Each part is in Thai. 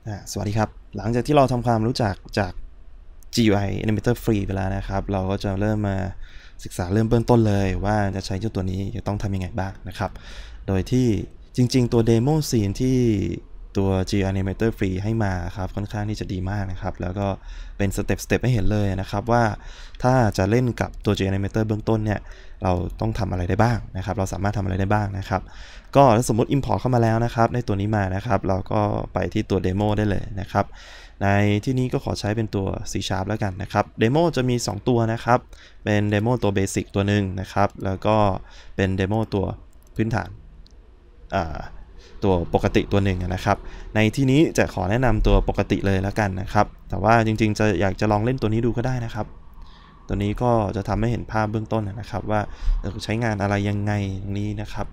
สวัสดีครับหลังจากที่เราทำความรู้จักจาก GUI Animator Free ไปแล้วนะครับเราก็จะเริ่มมาศึกษาเริ่มเบื้องต้นเลยว่าจะใช้เจ้าตัวนี้จะต้องทำยังไงบ้างนะครับโดยที่จริงๆตัว Demo Scene ที่ตัว GUI Animator Free ให้มาครับค่อนข้างที่จะดีมากนะครับแล้วก็เป็นสเต็ปให้เห็นเลยนะครับว่าถ้าจะเล่นกับตัว GUI Animator เบื้องต้นเนี่ยเราต้องทำอะไรได้บ้างนะครับเราสามารถทำอะไรได้บ้างนะครับก็ถ้าสมมติ Import เข้ามาแล้วนะครับในตัวนี้มานะครับเราก็ไปที่ตัว Demo ได้เลยนะครับในที่นี้ก็ขอใช้เป็นตัว C# แล้วกันนะครับ Demo จะมี2ตัวนะครับเป็น Demo ตัว Basic ตัวหนึ่งนะครับแล้วก็เป็น Demo ตัวพื้นฐานตัวปกติตัวหนึ่งนะครับในที่นี้จะขอแนะนำตัวปกติเลยแล้วกันนะครับแต่ว่าจริงๆอยากจะลองเล่นตัวนี้ดูก็ได้นะครับตัวนี้ก็จะทำให้เห็นภาพเบื้องต้นนะครับว่าใช้งานอะไรยังไงตรงนี้นะครับ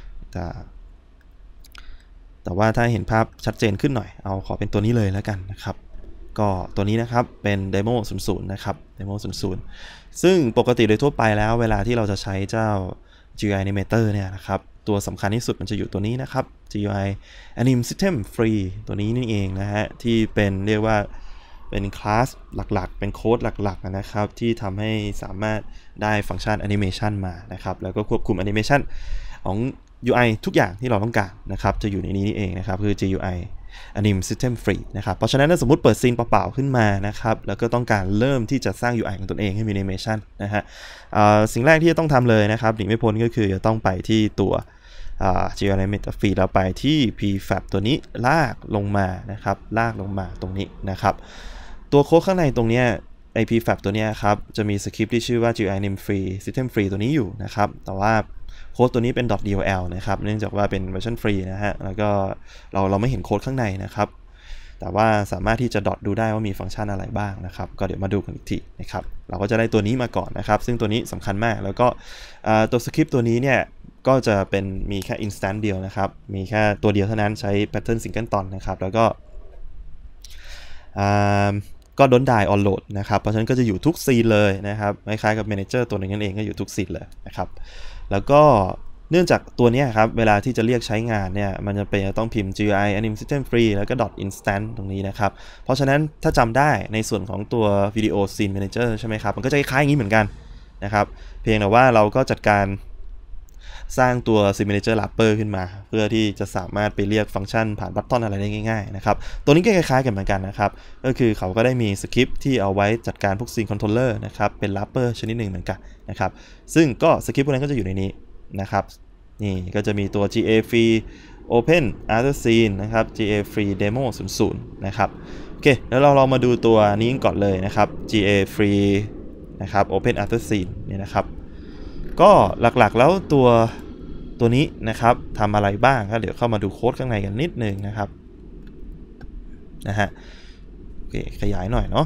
แต่ว่าถ้าเห็นภาพชัดเจนขึ้นหน่อยขอเป็นตัวนี้เลยแล้วกันนะครับก็ตัวนี้นะครับเป็น Demo 00นะครับ Demo 00ซึ่งปกติโดยทั่วไปแล้วเวลาที่เราจะใช้เจ้า GUI Animator เนี่ยนะครับตัวสำคัญที่สุดมันจะอยู่ตัวนี้นะครับ GUI Anim System Free ตัวนี้นี่เองนะฮะที่เป็นเรียกว่าเป็นคลาสหลักๆเป็นโค้ดหลักๆนะครับที่ทำให้สามารถได้ฟังก์ชัน Animation มานะครับแล้วก็ควบคุม Animation ของ UI ทุกอย่างที่เราต้องการนะครับจะอยู่ในนี้นี่เองนะครับคือ GUI Anim System Free นะครับเพราะฉะนั้นถ้าสมมุติเปิดซีนเปล่าๆขึ้นมานะครับแล้วก็ต้องการเริ่มที่จะสร้าง UI ของตนเองให้มี Animation นะฮะสิ่งแรกที่จะต้องทำเลยนะครับหนีไม่พ้นก็คือจะต้องไปที่ตัวGUI Animator Free แล้วไปที่ prefab ตัวนี้ลากลงมานะครับลากลงมาตรงนี้นะครับตัวโค้ดข้างในตรงนี้prefab ตัวนี้ครับจะมีสคริปต์ที่ชื่อว่า GUI Anim Free System Free ตัวนี้อยู่นะครับแต่ว่าโค้ดตัวนี้เป็น .dll นะครับเนื่องจากว่าเป็นเวอร์ชันฟรีนะฮะแล้วก็เราไม่เห็นโค้ดข้างในนะครับแต่ว่าสามารถที่จะดูได้ว่ามีฟังก์ชันอะไรบ้างนะครับก็เดี๋ยวมาดูกันอีกทีนะครับเราก็จะได้ตัวนี้มาก่อนนะครับซึ่งตัวนี้สำคัญมากแล้วก็ตัวสคริปต์ตัวนี้เนี่ยก็จะเป็นมีแค่ instant เดียวนะครับมีแค่ตัวเดียวเท่านั้นใช้ pattern singleton นะครับแล้วก็don't die on load นะครับเพราะฉะนั้นก็จะอยู่ทุกซีนเลยนะครับคล้ายๆกับ manager ตัวนึงนั่นเองก็อยู่ทุกซีนเลยนะครับแล้วก็เนื่องจากตัวนี้ครับเวลาที่จะเรียกใช้งานเนี่ยมันจะเป็นต้องพิมพ์ GUI Anim System Free แล้วก็ .instant ตรงนี้นะครับเพราะฉะนั้นถ้าจำได้ในส่วนของตัว Video Scene Manager ใช่ไหมครับมันก็จะคล้ายๆอย่างนี้เหมือนกันนะครับเพียงแต่ว่าเราก็จัดการสร้างตัว Scene Manager Wrapper ขึ้นมาเพื่อที่จะสามารถไปเรียกฟังก์ชันผ่านบัตตอนอะไรได้ง่ายๆนะครับตัวนี้ก็คล้ายๆกันเหมือนกันนะครับก็คือเขาก็ได้มีสคริปต์ที่เอาไว้จัดการพวก Scene Controller นะครับเป็น Wrapper ชนิดหนึ่งเหมือนกันนะครับซึ่งก็สคริปต์พวกนั้นก็จะอยู่ในนี้นะครับนี่ก็จะมีตัว GA Free Open After Scene นะครับ GA Free Demo 00นะครับโอเคแล้วเราลองมาดูตัวนี้ก่อนเลยนะครับ GA Free นะครับ Open After Scene นี่นะครับก็หลักๆแล้วตัวนี้นะครับทำอะไรบ้างครับเดี๋ยวเข้ามาดูโค้ดข้างในกันนิดนึงนะครับนะฮะโอเคขยายหน่อยเนาะ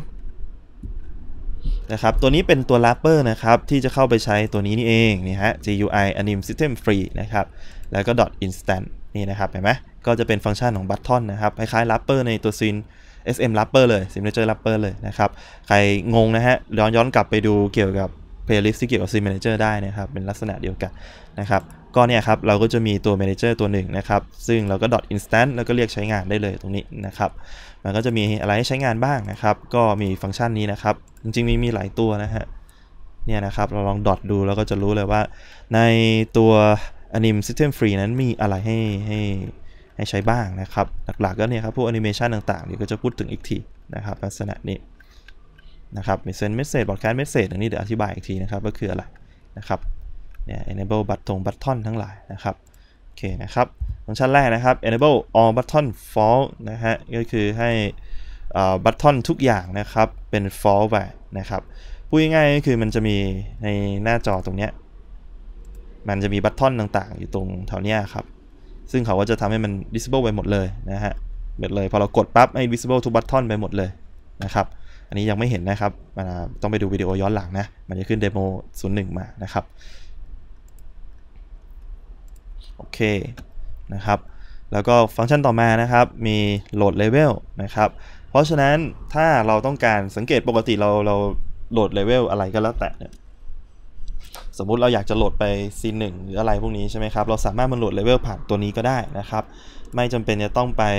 นะครับตัวนี้เป็นตัว wrapper นะครับที่จะเข้าไปใช้ตัวนี้นี่เองนี่ฮะ GUI Anim System Free นะครับแล้วก็ .instant นี่นะครับเห็นไหมก็จะเป็นฟังก์ชันของ button นะครับคล้ายๆ wrapper ในตัว Scene SM wrapper เลย Signature wrapper เลยนะครับใครงงนะฮะย้อนกลับไปดูเกี่ยวกับ playlist ที่เกี่ยวกับ Scene Manager ได้นะครับเป็นลักษณะเดียวกันนะครับก็เนี่ยครับเราก็จะมีตัว Manager ตัวหนึ่งนะครับซึ่งเราก็ .instant แล้วก็เรียกใช้งานได้เลยตรงนี้นะครับมันก็จะมีอะไรให้ใช้งานบ้างนะครับก็มีฟังก์ชันนี้นะครับจริงๆมีหลายตัวนะฮะเนี่ยนะครับเราลองดูแล้วก็จะรู้เลยว่าในตัว Anim System Free นั้นมีอะไรให้ใช้บ้างนะครับหลักๆก็เนี่ยครับพวก Animation ต่างๆเดี๋ยวก็จะพูดถึงอีกทีนะครับลักษณะนี้นะครับมี Send Message Broadcast Message อันนี้เดี๋ยวอธิบายอีกทีนะครับก็คืออะไรนะครับเนี่ย Enable Button ทั้งหลายนะครับโอเคนะครับฟังก์ชันแรกนะครับ Enable All Button False นะฮะก็คือให้บัตตอนทุกอย่างนะครับเป็น false ไปนะครับพูดง่ายๆก็คือมันจะมีในหน้าจอตรงเนี้ยมันจะมีบัตตอนต่างๆอยู่ตรงแถวเนี้ยครับซึ่งเขาก็จะทำให้มัน visible ไปหมดเลยนะฮะหมดเลยพอเรากดปั๊บให้ visible ทุกบัตตอนไปหมดเลยนะครับอันนี้ยังไม่เห็นนะครับต้องไปดูวิดีโอย้อนหลังนะมันจะขึ้น Demo 01 มานะครับโอเคนะครับแล้วก็ฟังก์ชันต่อมานะครับมี load level นะครับเพราะฉะนั้นถ้าเราต้องการสังเกตปกติเราโหลดเลเวลอะไรก็แล้วแต่เนี่ยสมมุติเราอยากจะโหลดไป C1 หรืออะไรพวกนี้ใช่ไหมครับเราสามารถมาโหลดเลเวลผ่านตัวนี้ก็ได้นะครับไม่จำเป็นจะต้องไป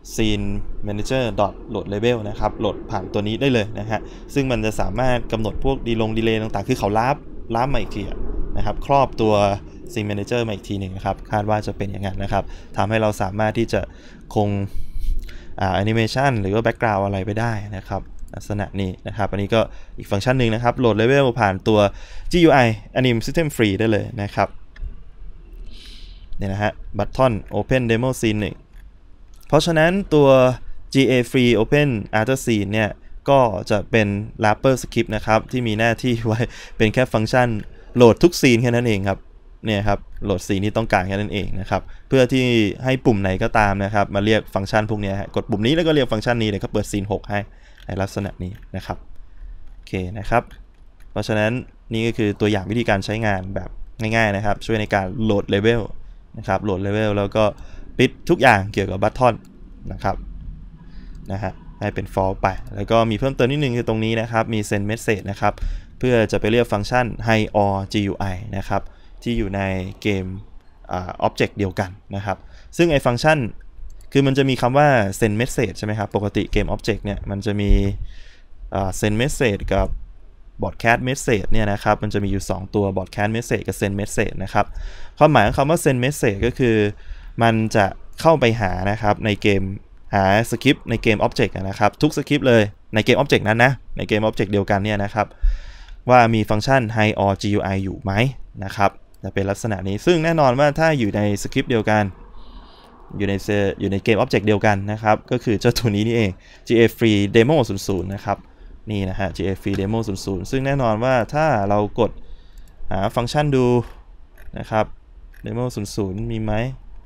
scene manager load label นะครับโหลดผ่านตัวนี้ได้เลยนะฮะซึ่งมันจะสามารถกำหนดพวกดีเลย์ต่างๆคือเขาล้ำมาอีกทีนะครับครอบตัว scene manager มาอีกทีหนึ่งนะครับคาดว่าจะเป็นอย่างนั้นนะครับทำให้เราสามารถที่จะคงแอนิเมชันหรือว่าแบ็กกราวด์อะไรไปได้นะครับลักษณะนี้นะครับอันนี้ก็อีกฟังก์ชันหนึ่งนะครับโหลดเลเวลผ่านตัว GUI Anim System Free ได้เลยนะครับเนี่ยนะฮะ Button Open Demo Scene 1เพราะฉะนั้นตัว GA Free Open After Scene เนี่ยก็จะเป็น wrapper script นะครับที่มีหน้าที่ไว้เป็นแค่ฟังก์ชันโหลดทุกซีนแค่นั้นเองครับเนี่ยครับโหลดซีนที่ต้องการแค่นั้นเองนะครับเพื่อที่ให้ปุ่มไหนก็ตามนะครับมาเรียกฟังก์ชันพวกนี้กดปุ่มนี้แล้วก็เรียกฟังก์ชันนี้เลยก็เปิดซีน6ให้ในลักษณะนี้นะครับโอเคนะครับเพราะฉะนั้นนี่ก็คือตัวอย่างวิธีการใช้งานแบบง่ายๆนะครับช่วยในการโหลดเลเวลนะครับโหลดเลเวลแล้วก็ปิดทุกอย่างเกี่ยวกับบัตทอนนะครับให้เป็น false ไปแล้วก็มีเพิ่มเติมนิดนึงคือตรงนี้นะครับมี send message นะครับเพื่อจะไปเรียกฟังก์ชัน high or GUI นะครับที่อยู่ในเกมobject เดียวกันนะครับซึ่งไอ้ฟังก์ชันคือมันจะมีคำว่า send message ใช่ไหมครับปกติเกม object เนี่ยมันจะมีsend message กับ broadcast message เนี่ยนะครับมันจะมีอยู่ 2 ตัว broadcast message กับ send message นะครับความหมายของคำว่า send message ก็คือมันจะเข้าไปหานะครับในเกมหาสคริปต์ในเกม object นะครับทุกสคริปต์เลยในเกม object นั้นนะในเกม object เดียวกันเนี่ยนะครับว่ามีฟังก์ชัน high or GUI อยู่ไหมนะครับจะเป็นลักษณะนี้ซึ่งแน่นอนว่าถ้าอยู่ในสคริปต์เดียวกันอยู่ในเกม object เดียวกันนะครับก็คือเจ้าตัวนี้นี่เอง GA Free Demo 00นะครับนี่นะฮะ GA Free Demo 00ซึ่งแน่นอนว่าถ้าเรากดหาฟังก์ชันดูนะครับ Demo 00มีไหม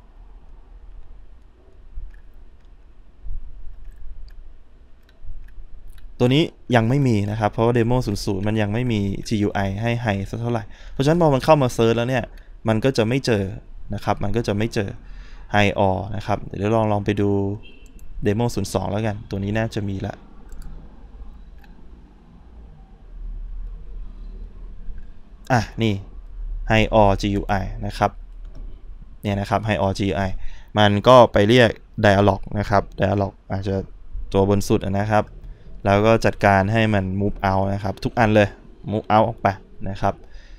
ตัวนี้ยังไม่มีนะครับเพราะว่า Demo 00มันยังไม่มี GUI ให้ High สักเท่าไหร่เพราะฉะนั้นพอมันเข้ามาเซิร์ชแล้วเนี่ยมันก็จะไม่เจอนะครับมันก็จะไม่เจอ High or นะครับเดี๋ยวลองไปดู Demo 02แล้วกันตัวนี้น่าจะมีละนี่ High or GUI นะครับเนี่ยนะครับ High or GUI มันก็ไปเรียก Dialog นะครับ Dialog อาจจะตัวบนสุดนะครับแล้วก็จัดการให้มัน move out นะครับทุกอันเลย move out ออกไปนะครับ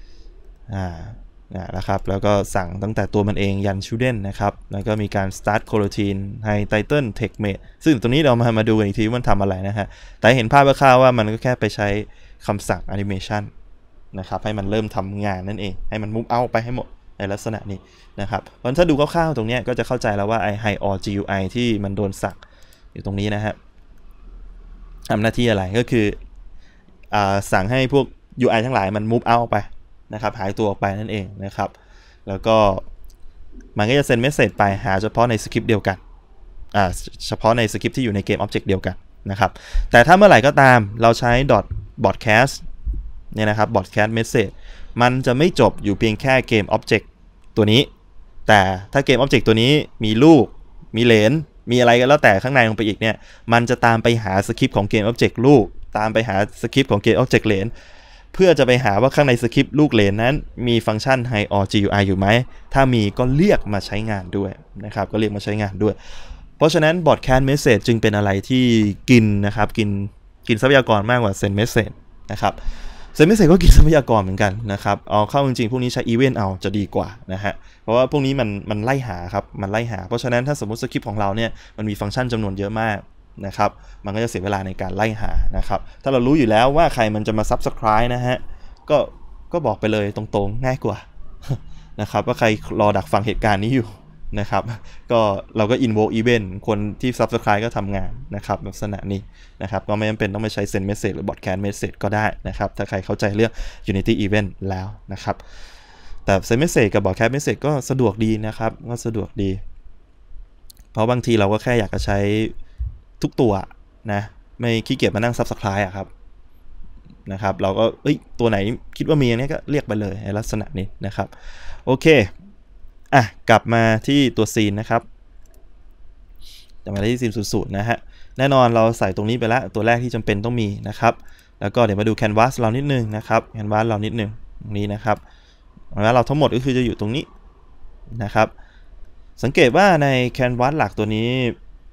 นะครับแล้วก็สั่งตั้งแต่ตัวมันเองยัน children นะครับแล้วก็มีการ start coroutine high title text mate ซึ่งตรงนี้เรามาดูกันอีกทีว่ามันทำอะไรนะฮะแต่เห็นภาพคร่าวๆว่ามันก็แค่ไปใช้คำสั่ง animation นะครับให้มันเริ่มทำงานนั่นเองให้มัน move out ไปให้หมดในลักษณะนี้นะครับเพราะถ้าดูคร่าวๆตรงนี้ก็จะเข้าใจแล้วว่าไอ้ high or GUI ที่มันโดนสั่งอยู่ตรงนี้นะฮะทำหน้าที่อะไรก็คือสั่งให้พวก UI ทั้งหลายมัน move out ไปนะครับหายตัวออกไปนั่นเองนะครับแล้วก็มันก็จะเซ็นเมสเสจไปหาเฉพาะในสคริปต์เดียวกันเฉพาะในสคริปต์ที่อยู่ในเกม Object เดียวกันนะครับแต่ถ้าเมื่อไหร่ก็ตามเราใช้ .broadcast เนี่ยนะครับ broadcast message มันจะไม่จบอยู่เพียงแค่เกม Object ตัวนี้แต่ถ้าเกม Object ตัวนี้มีลูกมีเหลนมีอะไรก็แล้วแต่ข้างในลงไปอีกเนี่ยมันจะตามไปหาสคริปต์ของเกม Object ลูกตามไปหาสคริปต์ของเกม Object เหลนเพื่อจะไปหาว่าข้างในสคริปต์ลูกเหลนนั้นมีฟังก์ชัน high or GUI อยู่ไหมถ้ามีก็เรียกมาใช้งานด้วยนะครับก็เรียกมาใช้งานด้วยเพราะฉะนั้น broadcast message จึงเป็นอะไรที่กินนะครับกินทรัพยากรมากกว่า send message นะครับ send message ก็กินทรัพยากรเหมือนกันนะครับเอาเข้าจริงๆพวกนี้ใช้ event เอาจะดีกว่านะฮะเพราะว่าพวกนี้มันไล่หาครับมันไล่หาเพราะฉะนั้นถ้าสมมติสคริปต์ของเราเนี่ยมันมีฟังก์ชันจำนวนเยอะมากนะครับมันก็จะเสียเวลาในการไล่หานะครับถ้าเรารู้อยู่แล้วว่าใครมันจะมา subscribe นะฮะก็บอกไปเลยตรงๆง่ายกว่านะครับว่าใครรอดักฟังเหตุการณ์นี้อยู่นะครับก็เราก็ invoke event คนที่ subscribe ก็ทำงานนะครับลักษณะนี้นะครับก็ไม่จำเป็นต้องไปใช้ send message หรือ broadcast message ก็ได้นะครับถ้าใครเข้าใจเรื่อง unity event แล้วนะครับแต่ send message กับ broadcast message ก็สะดวกดีนะครับก็สะดวกดีเพราะบางทีเราก็แค่อยากจะใช้ทุกตัวนะไม่ขี้เกียจมานั่ง subscribe อะครับนะครับเราก็ตัวไหนคิดว่ามีอันนี้ก็เรียกไปเลยในลักษณะนี้นะครับโอเคกลับมาที่ตัวซีนนะครับจะมาที่ซีน00นะฮะแน่นอนเราใส่ตรงนี้ไปแล้วตัวแรกที่จำเป็นต้องมีนะครับแล้วก็เดี๋ยวมาดูแคนวาสเรานิดนึงนะครับแคนวาสเรานิดนึงตรงนี้นะครับแล้วเราทั้งหมดก็คือจะอยู่ตรงนี้นะครับสังเกตว่าในแคนวาสหลักตัวนี้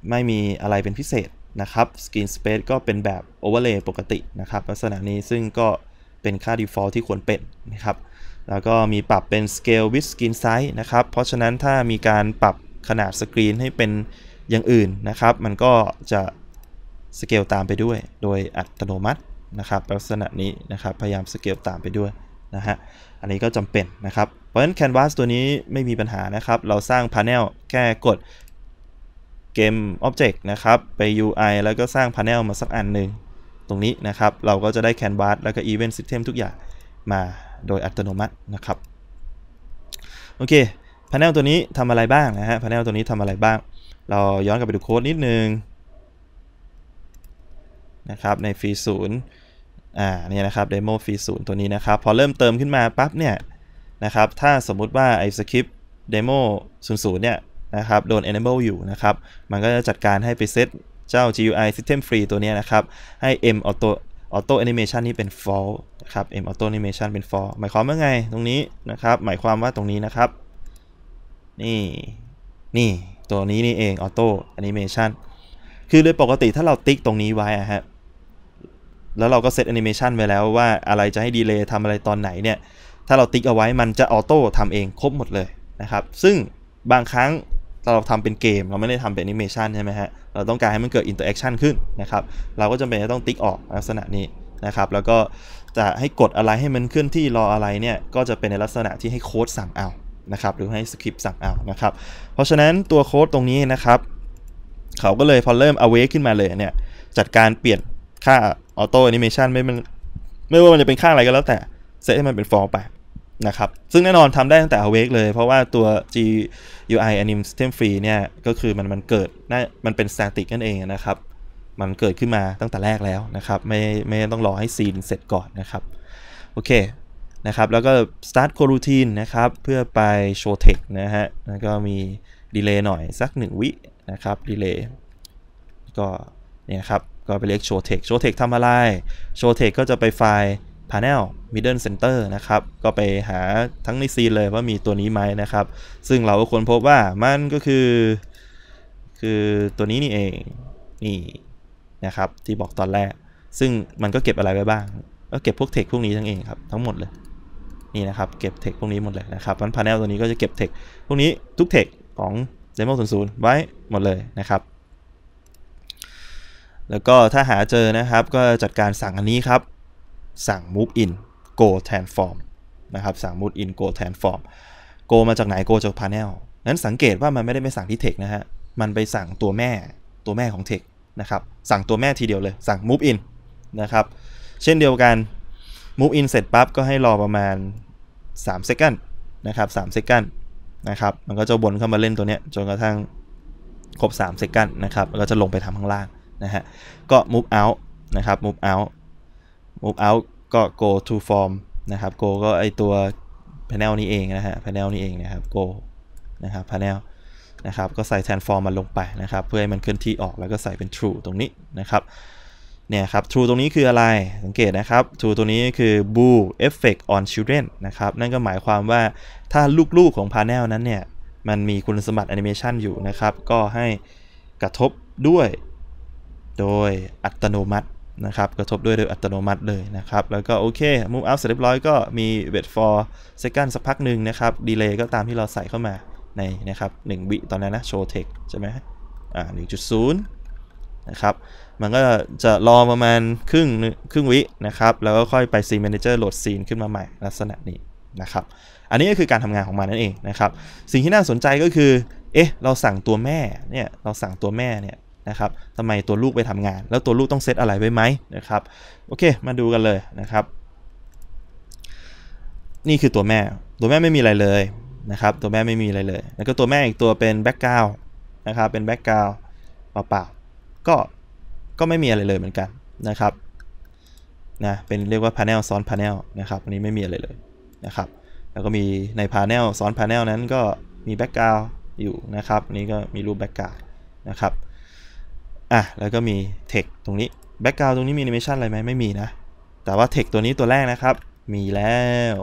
ไม่มีอะไรเป็นพิเศษนะครับ Screen Space ก็เป็นแบบ Overlay ปกตินะครับลักษณะนี้ซึ่งก็เป็นค่า Default ที่ควรเป็นนะครับแล้วก็มีปรับเป็น Scale with Screen Size นะครับเพราะฉะนั้นถ้ามีการปรับขนาดสกรีนให้เป็นอย่างอื่นนะครับมันก็จะสเกลตามไปด้วยโดยอัตโนมัตินะครับลักษณะนี้นะครับพยายามสเกลตามไปด้วยนะฮะอันนี้ก็จำเป็นนะครับเพราะฉะนั้น Canvas ตัวนี้ไม่มีปัญหานะครับเราสร้าง Panel แค่กด Game Object นะครับไป UI แล้วก็สร้าง Panel มาสักอันหนึ่งตรงนี้นะครับเราก็จะได้ Canvas แล้วก็ Event System ทุกอย่างมาโดยอัตโนมัตินะครับโอเค Panel ตัวนี้ทำอะไรบ้างนะฮะ Panel ตัวนี้ทำอะไรบ้างเราย้อนกลับไปดูโค้ดนิดนึงนะครับในฟรีศูนย์นี่นะครับ Demo ฟรีศูนย์ตัวนี้นะครับพอเริ่มเติมขึ้นมาปั๊บเนี่ยนะครับถ้าสมมุติว่าไอ้สคริปต์ Demo 00เนี่ยนะครับโดน enable อยู่นะครับมันก็จะจัดการให้ไปเซตเจ้า GUI System Free ตัวนี้นะครับให้ M Auto Animation นี่เป็น false นะครับ M Auto Animation เป็น false หมายความว่าไงตรงนี้นะครับหมายความว่าตรงนี้นะครับนี่ตัวนี้นี่เอง Auto Animation คือโดยปกติถ้าเราติ๊กตรงนี้ไว้ฮะแล้วเราก็เซตแอนิเมชันไว้แล้วว่าอะไรจะให้ดีเลย์ทำอะไรตอนไหนเนี่ยถ้าเราติ๊กเอาไว้มันจะออโต้ทำเองครบหมดเลยนะครับซึ่งบางครั้งเราทำเป็นเกมเราไม่ได้ทำเป็นแอนิเมชันใช่ไหมฮะเราต้องการให้มันเกิดอินเตอร์แอคชั่นขึ้นนะครับเราก็จำเป็นจะต้องติ๊กออกลักษณะนี้นะครับแล้วก็จะให้กดอะไรให้มันเคลื่อนที่รออะไรเนี่ยก็จะเป็นในลักษณะที่ให้โค้ดสั่งเอานะครับหรือให้สคริปต์สั่งเอานะครับเพราะฉะนั้นตัวโค้ดตรงนี้นะครับเขาก็เลยพอเริ่ม awake ขึ้นมาเลยเนี่ยจัดการเปลี่ยนค่าออโต้แอนิเมชันไม่ว่ามันจะเป็นค่าอะไรก็แล้วแต่เซตให้มันเป็น for ไปนะครับซึ่งแน่นอนทำได้ตั้งแต่ awake เลยเพราะว่าตัว GUI Anim System Free เนี่ยก็คือมันเกิดมันเป็น static นั่นเองนะครับมันเกิดขึ้นมาตั้งแต่แรกแล้วนะครับไม่ต้องรอให้ซีนเสร็จก่อนนะครับโอเคนะครับแล้วก็ start coroutine นะครับเพื่อไป show text นะฮะแล้วก็มี delay หน่อยสัก1วินะครับ delay ก็เนี่ยครับก็ไปเรียก show text ทำอะไร show text ก็จะไปไฟล์ panel middle center นะครับก็ไปหาทั้งในซีนเลยว่ามีตัวนี้ไหมนะครับซึ่งเราก็ค้นพบว่ามันก็คือตัวนี้นี่เองนี่นะครับที่บอกตอนแรกซึ่งมันก็เก็บอะไรไว้บ้างก็เก็บพวก text พวกนี้ทั้งเองครับทั้งหมดเลยนี่นะครับเก็บ text พวกนี้หมดเลยนะครับมัน panel ตัวนี้ก็จะเก็บ text พวกนี้ทุก text ของ Demo 00ไว้หมดเลยนะครับแล้วก็ถ้าหาเจอนะครับก็จัดการสั่งอันนี้ครับสั่ง move in go transform นะครับสั่ง move in go transform go มาจากไหน go จาก panel นั้นสังเกตว่ามันไม่ได้ไปสั่งที่ text นะฮะมันไปสั่งตัวแม่ของ text นะครับสั่งตัวแม่ทีเดียวเลยสั่ง move in นะครับเช่นเดียวกัน move in เสร็จปั๊บก็ให้รอประมาณ3 second นะครับ3 second นะครับมันก็จะวนเข้ามาเล่นตัวเนี้ยจนกระทั่งครบ3 second นะครับแล้วก็จะลงไปทำข้างล่างนะฮะก็ move out นะครับ move out ก็ go to form นะครับ go ก็ไอตัว panel นี้เองนะฮะ panel นี้เองนะครับ go นะครับ panel นะครับก็ใส่ transform มันลงไปนะครับเพื่อให้มันเคลื่อนที่ออกแล้วก็ใส่เป็น true ตรงนี้นะครับเนี่ยครับ true ตรงนี้คืออะไรสังเกตนะครับ true ตัวนี้คือ bool effect on children นะครับนั่นก็หมายความว่าถ้าลูกๆของ panel นั้นเนี่ยมันมีคุณสมบัติ animation อยู่นะครับก็ให้กระทบด้วยโดยอัตโนมัตินะครับกระทบด้วยโดยอัตโนมัติเลยนะครับแล้วก็โอเค move out เสร็จเรียบร้อยก็มี wait for second สักพักหนึ่งนะครับ delay ก็ตามที่เราใส่เข้ามาในนะครับ1วิตอนนั้นนะ show text ใช่ไหม1.0 นะครับมันก็จะรอประมาณครึ่งวินะครับแล้วก็ค่อยไป scene manager โหลด scene ขึ้นมาใหม่ลักษณะนี้นะครับอันนี้ก็คือการทำงานของมันนั่นเองนะครับสิ่งที่น่าสนใจก็คือเราสั่งตัวแม่เนี่ยนะครับทำไมตัวลูกไปทำงานแล้วตัวลูกต้องเซตอะไรไว้ไหมนะครับโอเคมาดูกันเลยนะครับนี่คือตัวแม่ไม่มีอะไรเลยนะครับตัวแม่ไม่มีอะไรเลยแล้วก็ตัวแม่อีกตัวเป็นแบ็กกราวด์นะครับเป็นแบ็กกราวด์เปล่าๆก็ไม่มีอะไรเลยเหมือนกันนะครับนะเป็นเรียกว่า panel ซ้อน panel นะครับอันนี้ไม่มีอะไรเลยนะครับแล้วก็มีใน panel ซ้อน panel นั้นก็มีแบ็กกราวด์อยู่นะครับนี้ก็มีรูปแบ็กกราวด์นะครับแล้วก็มี text ตรงนี้ background ตรงนี้มี animation อะไรไหมไม่มีนะแต่ว่า text ตัวนี้ตัวแรกนะครับมีแล้ว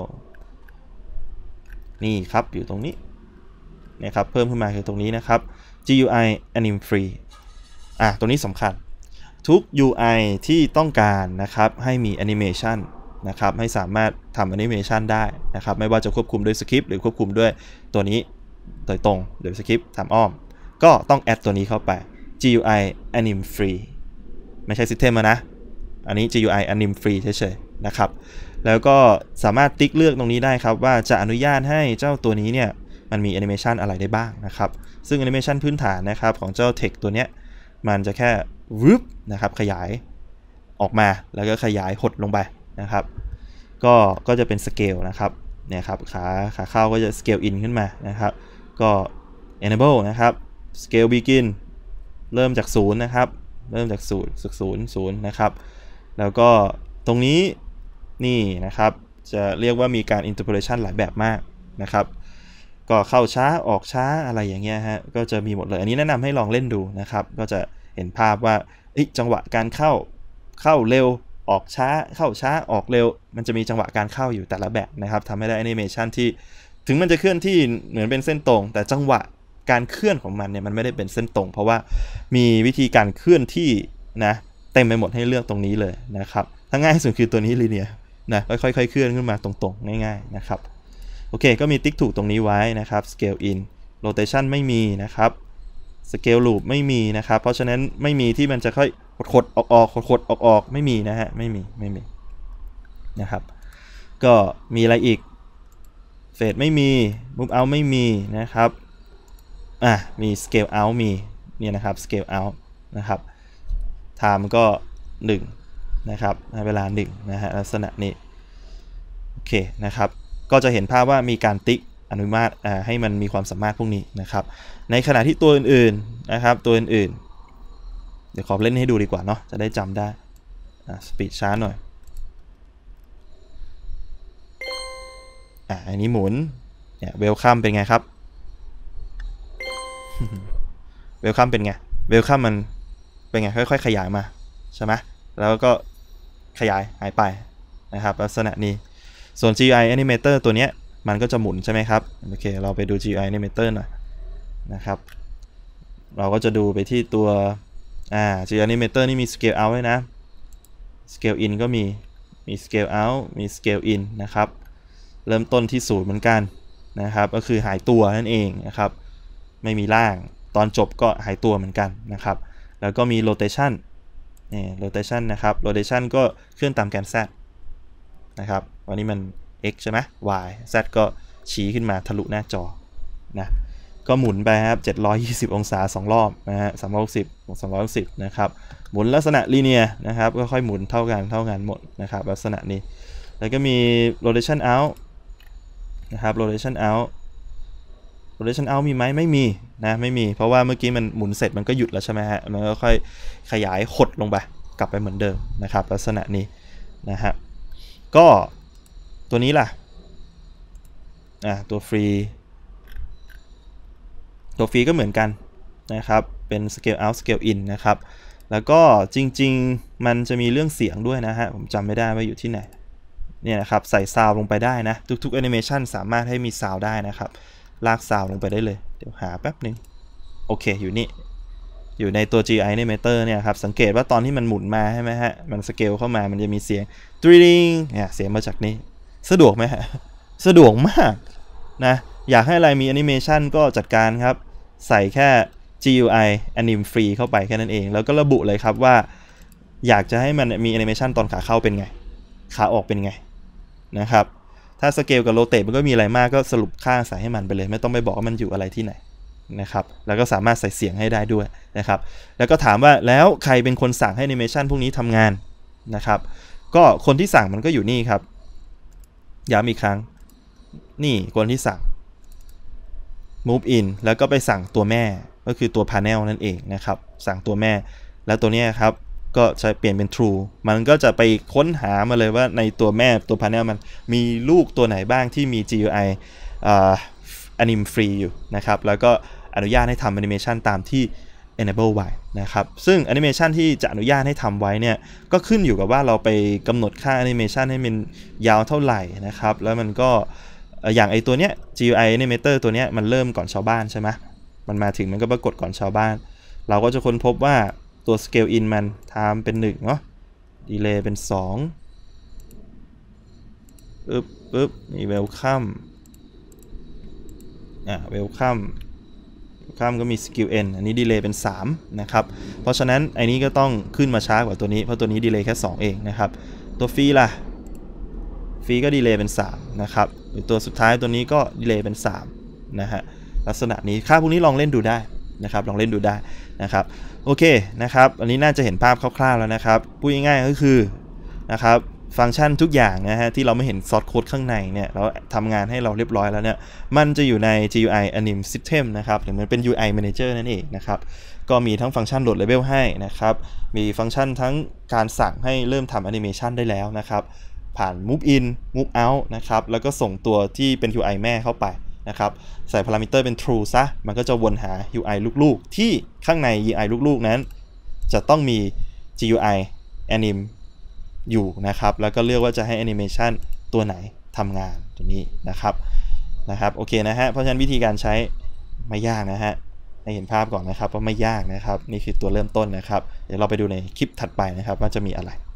นี่ครับอยู่ตรงนี้นะครับเพิ่มขึ้นมาคือตรงนี้นะครับ GUI Anim Free ตัวนี้สำคัญทุก UI ที่ต้องการนะครับให้มีแอนิเมชันนะครับให้สามารถทำแอนิเมชันได้นะครับไม่ว่าจะควบคุมด้วยสคริปต์หรือควบคุมด้วยตัวนี้โดยตรงหรือสคริปต์ทำอ้อมก็ต้องแอดตัวนี้เข้าไป GUI Anim Free ไม่ใช่ System นะอันนี้ GUI Anim Free เฉยๆนะครับแล้วก็สามารถติ๊กเลือกตรงนี้ได้ครับว่าจะอนุญาตให้เจ้าตัวนี้เนี่ยมันมีแอนิเมชันอะไรได้บ้างนะครับซึ่งแอนิเมชันพื้นฐานนะครับของเจ้า Text ตัวเนี้ยมันจะแค่วึบนะครับขยายออกมาแล้วก็ขยายหดลงไปนะครับก็จะเป็นสเกลนะครับเนี่ยครับขาเข้าก็จะสเกลอินขึ้นมานะครับก็ enable นะครับ scale begin เริ่มจาก0นะครับเริ่มจาก0นะครับแล้วก็ตรงนี้นี่นะครับจะเรียกว่ามีการ interpolation หลายแบบมากนะครับก็เข้าช้าออกช้าอะไรอย่างเงี้ยฮะก็จะมีหมดเลยอันนี้แนะนำให้ลองเล่นดูนะครับก็จะเห็นภาพว่าจังหวะการเข้าเร็วออกช้าเข้าช้าออกเร็วมันจะมีจังหวะการเข้าอยู่แต่ละแบบนะครับทำให้ได้แอนิเมชันที่ถึงมันจะเคลื่อนที่เหมือนเป็นเส้นตรงแต่จังหวะการเคลื่อนของมันเนี่ยมันไม่ได้เป็นเส้นตรงเพราะว่ามีวิธีการเคลื่อนที่นะเต็มไปหมดให้เลือกตรงนี้เลยนะครับถ้าง่ายที่สุดคือตัวนี้ลีเนียร์นะค่อยๆเคลื่อนขึ้นมาตรงๆง่ายๆนะครับโอเคก็มีติ๊กถูกตรงนี้ไว้นะครับ scale in rotation ไม่มีนะครับ scale loop ไม่มีนะครับเพราะฉะนั้นไม่มีที่มันจะค่อยขดออกไม่มีนะฮะไม่มีนะครับก็มีอะไรอีกเฟดไม่มี move out ไม่มีนะครับมี scale out มีเนี่ยนะครับ scale out นะครับ time ก็1นะครับเวลา1นะฮะลักษณะนี้โอเคนะครับก็จะเห็นภาพว่ามีการติ๊กอนุมาตให้มันมีความสามารถพวกนี้นะครับในขณะที่ตัวอื่นๆนะครับตัวอื่นๆเดี๋ยวขอเล่นให้ดูดีกว่าเนาะจะได้จำได้สปีดช้าหน่อยอันนี้หมุนเนี่ยเวลคัมเป็นไงครับเวลคัมเป็นไงเวลคัมมันเป็นไงค่อยๆขยายมาใช่ไหมแล้วก็ขยายหายไปนะครับลักษณะนี้ส่วน GUI Animator ตัวเนี้ยมันก็จะหมุนใช่ไหมครับโอเคเราไปดู GUI Animator หน่อยนะครับเราก็จะดูไปที่ตัวGUI Animator นี่มี Scale Out ด้วยนะ Scale In ก็มี Scale Out มี Scale In นะครับเริ่มต้นที่0เหมือนกันนะครับก็คือหายตัวนั่นเองนะครับไม่มีล่างตอนจบก็หายตัวเหมือนกันนะครับแล้วก็มี Rotation Rotation นะครับ Rotation ก็เคลื่อนตามแกน Z นะครับวันนี้มัน x ใช่ไหม y z ก็ชี้ขึ้นมาทะลุหน้าจอนะก็หมุนไปครับ720องศา2รอบนะฮะ360นะครับหมุนลักษณะลีเนียร์นะครับก็ค่อยหมุนเท่ากันหมดนะครับลักษณะนี้แล้วก็มี rotation out นะครับ rotation out มีไหมไม่มีนะไม่มีเพราะว่าเมื่อกี้มันหมุนเสร็จมันก็หยุดแล้วใช่ไหมฮะมันก็ค่อยขยายหดลงไปกลับไปเหมือนเดิมนะครับลักษณะนี้นะฮะก็ตัวนี้ล่ะตัวฟรีก็เหมือนกันนะครับเป็น scale out scale in นะครับแล้วก็จริงๆมันจะมีเรื่องเสียงด้วยนะฮะผมจำไม่ได้ว่าอยู่ที่ไหนเนี่ยนะครับใส่ซาวลงไปได้นะทุกๆ animation สามารถให้มีซาวได้นะครับลากซาวลงไปได้เลยเดี๋ยวหาแป๊บนึงโอเคอยู่นี่อยู่ในตัว GUI Animator เนี่ยครับสังเกตว่าตอนที่มันหมุนมาใช่ไหมฮะมันสเกลเข้ามามันจะมีเสียงตริงเนี่ยเสียงมาจากนี้สะดวกไหมฮะสะดวกมากนะอยากให้อะไรมีแอนิเมชันก็จัดการครับใส่แค่ GUI Anim Free เข้าไปแค่นั้นเองแล้วก็ระบุเลยครับว่าอยากจะให้มันมีแอนิเมชันตอนขาเข้าเป็นไงขาออกเป็นไงนะครับถ้าสเกลกับโรเตทมันก็มีอะไรมากก็สรุปค่าใส่ให้มันไปเลยไม่ต้องไปบอกว่ามันอยู่อะไรที่ไหนนะครับแล้วก็สามารถใส่เสียงให้ได้ด้วยนะครับแล้วก็ถามว่าแล้วใครเป็นคนสั่งให้แอนิเมชันพวกนี้ทำงานนะครับก็คนที่สั่งมันก็อยู่นี่ครับย้ำอีกครั้งนี่คนที่สั่ง move in แล้วก็ไปสั่งตัวแม่ก็คือตัว panel นั่นเองนะครับสั่งตัวแม่แล้วตัวนี้ครับก็จะเปลี่ยนเป็น true มันก็จะไปค้นหามาเลยว่าในตัวแม่ตัว panel มันมีลูกตัวไหนบ้างที่มี GUI Anim Free อยู่นะครับแล้วก็อนุญาตให้ทำ animation ตามที่ enable ไว้นะครับซึ่ง animation ที่จะอนุญาตให้ทำไว้เนี่ยก็ขึ้นอยู่กับว่าเราไปกำหนดค่า animation ให้มันยาวเท่าไหร่นะครับแล้วมันก็อย่างไอตัวเนี้ย GUI Animator ตัวเนี้ยมันเริ่มก่อนชาวบ้านใช่ไหมมันมาถึงมันก็ปรากฏก่อนชาวบ้านเราก็จะค้นพบว่าตัว scale in มัน time เป็น1เนาะ delay เป็น2ปึ๊บมี welcome welcome ก็มี skill n อันนี้ delay เป็น3นะครับเพราะฉะนั้นไอ้นี้ก็ต้องขึ้นมาช้ากว่าตัวนี้เพราะตัวนี้ delay แค่2เองนะครับตัวฟรีล่ะฟรีก็ delay เป็น3นะครับหรือตัวสุดท้ายตัวนี้ก็ delay เป็น3นะฮะลักษณะนี้ค่าพวกนี้ลองเล่นดูได้นะครับลองเล่นดูได้นะครับโอเคนะครับอันนี้น่าจะเห็นภาพคร่าวๆแล้วนะครับพูดง่ายๆก็คือนะครับฟังก์ชันทุกอย่างนะฮะที่เราไม่เห็นซอสโค้ดข้างในเนี่ยเราทำงานให้เราเรียบร้อยแล้วเนี่ยมันจะอยู่ใน GUI Anim System นะครับหรือมันเป็น UI Manager นั่นเองนะครับก็มีทั้งฟังก์ชันโหลดเลเวลให้นะครับมีฟังก์ชันทั้งการสั่งให้เริ่มทำแอนิเมชันได้แล้วนะครับผ่าน Move In Move Out นะครับแล้วก็ส่งตัวที่เป็น UI แม่เข้าไปนะครับใส่พารามิเตอร์เป็น true ซะมันก็จะวนหา UI ลูกๆที่ข้างใน UI ลูกๆนั้นจะต้องมี GUI Anim อยู่นะครับแล้วก็เลือกว่าจะให้ Animation ตัวไหนทำงานตัวนี้นะครับโอเคนะฮะเพราะฉะนั้นวิธีการใช้ไม่ยากนะฮะให้เห็นภาพก่อนนะครับว่าไม่ยากนะครับนี่คือตัวเริ่มต้นนะครับเดี๋ยวเราไปดูในคลิปถัดไปนะครับว่าจะมีอะไร